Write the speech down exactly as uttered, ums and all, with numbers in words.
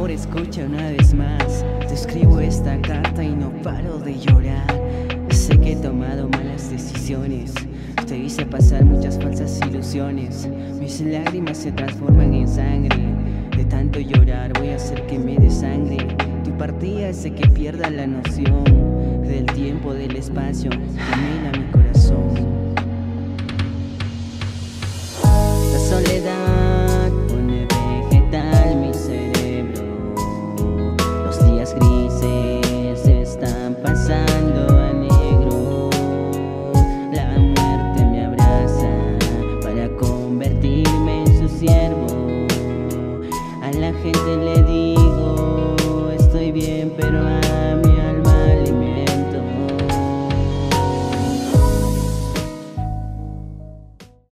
favor escucha una vez más. Te escribo esta carta y no paro de llorar. Sé que he tomado malas decisiones, te hice pasar muchas falsas ilusiones. Mis lágrimas se transforman en sangre. De tanto llorar voy a hacer que me desangre. Tu partida hace que pierda la noción del tiempo, del espacio, anhela mi corazón. La soledad pone vegetal mi cerebro. Los días grises están pasando a negro. La muerte me abraza para convertirme en su siervo. A la gente le